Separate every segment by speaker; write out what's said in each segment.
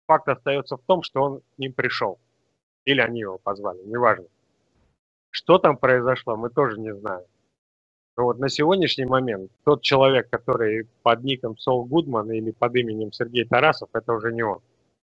Speaker 1: Факт остается в том, что он к ним пришел. Или они его позвали, неважно. Что там произошло, мы тоже не знаем. Но вот на сегодняшний момент тот человек, который под ником Сол Гудман или под именем Сергей Тарасов, это уже не он.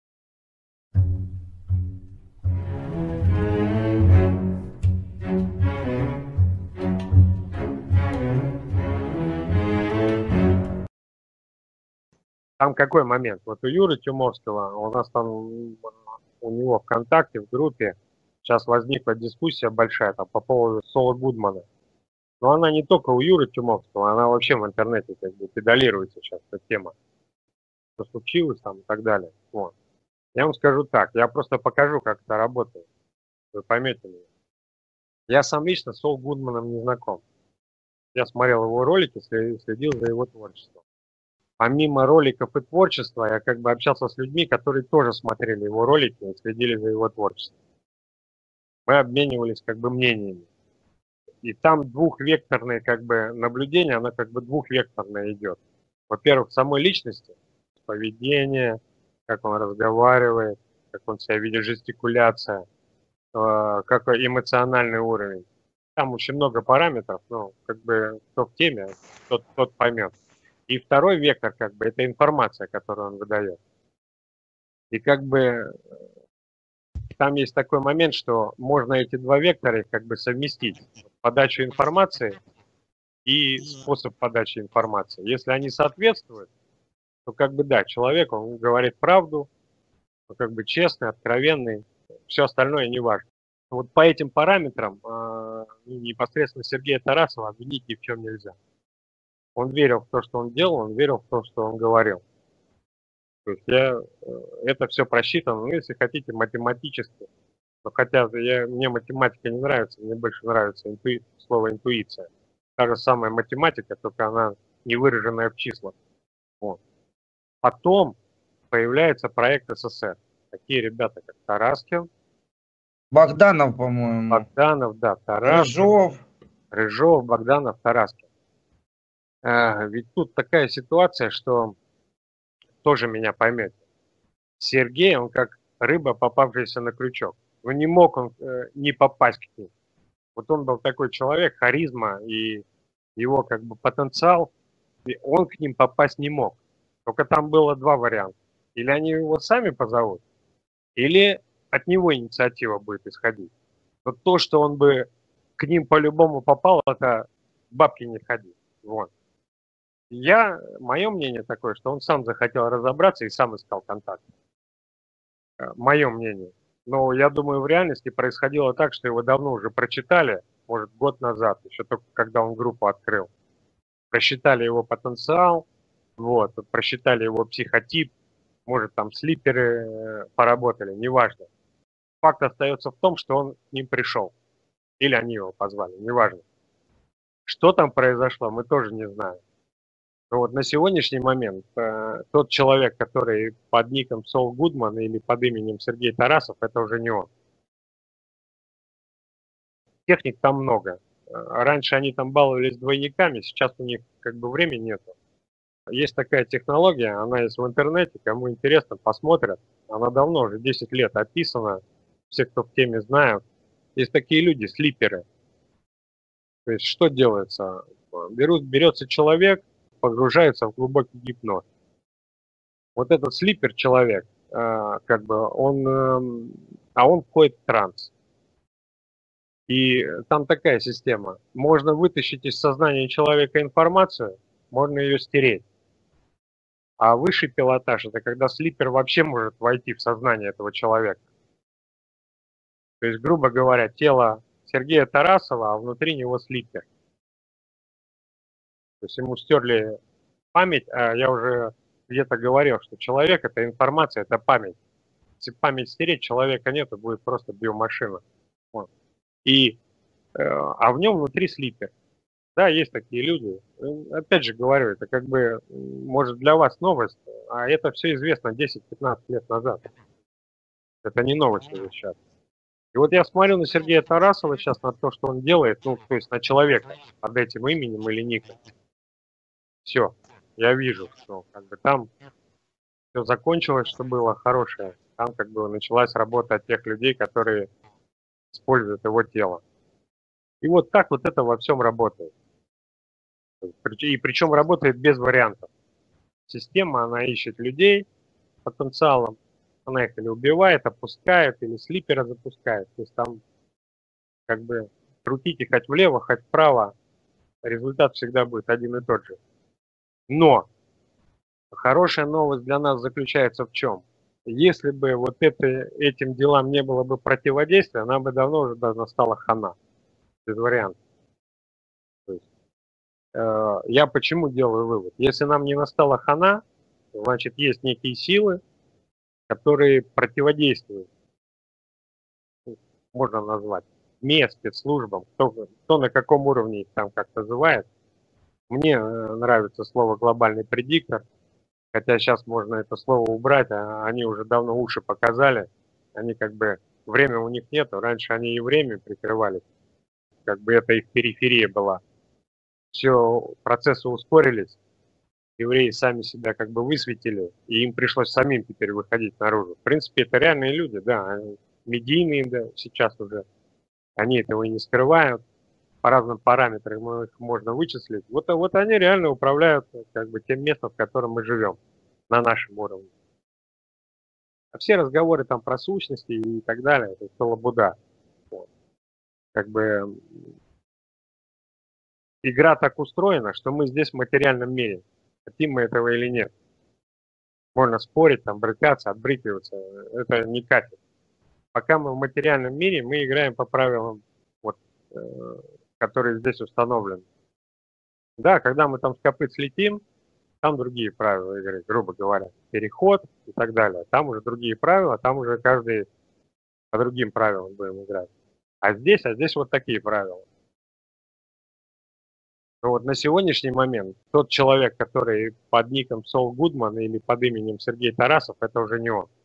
Speaker 1: Там какой момент? Вот у Юры Тюмовского, у нас там у него ВКонтакте, в группе, сейчас возникла дискуссия большая там, по поводу Сола Гудмана. Но она не только у Юры Тюмовского, она вообще в интернете как бы педалируется сейчас, эта тема, что случилось там и так далее. Вот. Я вам скажу так, я просто покажу, как это работает. Вы поймете меня. Я сам лично с Сол Гудманом не знаком. Я смотрел его ролики, следил за его творчеством. Помимо роликов и творчества, я как бы общался с людьми, которые тоже смотрели его ролики и следили за его творчеством. Мы обменивались как бы мнениями. И там двухвекторное как бы наблюдение, оно как бы двухвекторное идет. Во-первых, самой личности, поведение, как он разговаривает, как он себя ведет, жестикуляция, какой эмоциональный уровень. Там очень много параметров, но как бы кто в теме, тот поймет. И второй вектор, как бы, это информация, которую он выдает. И как бы там есть такой момент, что можно эти два вектора как бы совместить. Подачу информации и способ подачи информации. Если они соответствуют, то как бы да, человек, он говорит правду, он как бы честный, откровенный, все остальное не важно. Вот по этим параметрам непосредственно Сергея Тарасова обвинить ни в чем нельзя. Он верил в то, что он делал, он верил в то, что он говорил. То есть это все просчитано, ну, если хотите, математически. Но хотя мне математика не нравится, мне больше нравится слово интуиция. Та же самая математика, только она не выраженная в числах. Вот. Потом появляется проект СССР. Такие ребята, как Тараскин,
Speaker 2: Богданов, по-моему.
Speaker 1: Богданов, да, Тараскин,
Speaker 2: Рыжов.
Speaker 1: Рыжов, Богданов, Тараскин. Ведь тут такая ситуация, что тоже меня поймете. Сергей, он как рыба, попавшаяся на крючок. Ну, не мог он не попасть к ним. Вот он был такой человек, харизма и его как бы потенциал, и он к ним попасть не мог. Только там было два варианта. Или они его сами позовут, или от него инициатива будет исходить. Но то, что он бы к ним по-любому попал, это бабки не ходить. Вот. Мое мнение такое, что он сам захотел разобраться и сам искал контакт. Мое мнение. Но я думаю, в реальности происходило так, что его давно уже прочитали, может, год назад, еще только когда он группу открыл. Просчитали его потенциал, вот, просчитали его психотип, может, там слиперы поработали, неважно. Факт остается в том, что он к ним пришел. Или они его позвали, неважно. Что там произошло, мы тоже не знаем. Но вот на сегодняшний момент тот человек, который под ником Сол Гудман или под именем Сергей Тарасов, это уже не он. Техник там много. Раньше они там баловались двойниками, сейчас у них как бы времени нету. Есть такая технология, она есть в интернете, кому интересно, посмотрят. Она давно, уже 10 лет описана, все, кто в теме знают. Есть такие люди, слиперы. То есть что делается? Берется человек, погружается в глубокий гипноз. Вот этот слипер человек, как бы он входит в транс. И там такая система. Можно вытащить из сознания человека информацию, можно ее стереть. А высший пилотаж — это когда слипер вообще может войти в сознание этого человека. То есть, грубо говоря, тело Сергея Тарасова, а внутри него слипер. То есть ему стерли память, а я уже где-то говорил, что человек — это информация, это память. Если память стереть, человека нет, будет просто биомашина. Вот. А в нем внутри слипер. Да, есть такие люди. Опять же говорю, это как бы, может, для вас новость, а это все известно 10-15 лет назад. Это не новость уже сейчас. И вот я смотрю на Сергея Тарасова сейчас, на то, что он делает, ну, то есть на человека под этим именем или ником. Все, я вижу, что как бы там все закончилось, что было хорошее. Там как бы началась работа от тех людей, которые используют его тело. И вот так вот это во всем работает. И причем работает без вариантов. Система, она ищет людей с потенциалом, она их или убивает, опускает, или слипера запускает. То есть там как бы крутите хоть влево, хоть вправо, результат всегда будет один и тот же. Но хорошая новость для нас заключается в чем? Если бы вот этим делам не было бы противодействия, нам бы давно уже настала хана. Без вариантов. То есть, я почему делаю вывод? Если нам не настала хана, значит есть некие силы, которые противодействуют, можно назвать, спецслужбам, кто на каком уровне их там как называет. Мне нравится слово глобальный предиктор, хотя сейчас можно это слово убрать, а они уже давно уши показали, они как бы, время у них нету, раньше они и время прикрывали, как бы это их периферия была. Все, процессы ускорились, евреи сами себя как бы высветили, и им пришлось самим теперь выходить наружу. В принципе, это реальные люди, да, они медийные, да, сейчас уже, они этого и не скрывают, по разным параметрам их можно вычислить. Вот они реально управляют как бы тем местом, в котором мы живем, на нашем уровне. А все разговоры там про сущности и так далее, это все лабуда. Вот. Как бы игра так устроена, что мы здесь в материальном мире, хотим мы этого или нет. Можно спорить, там, брыкаться, отбрыкиваться, это не катит. Пока мы в материальном мире, мы играем по правилам, вот, которые здесь установлены. Да, когда мы там с копыт слетим, там другие правила игры, грубо говоря, переход и так далее. Там уже другие правила, там уже каждый по другим правилам будем играть. А здесь вот такие правила. Но вот на сегодняшний момент тот человек, который под ником Сол Гудман или под именем Сергей Тарасов, это уже не он.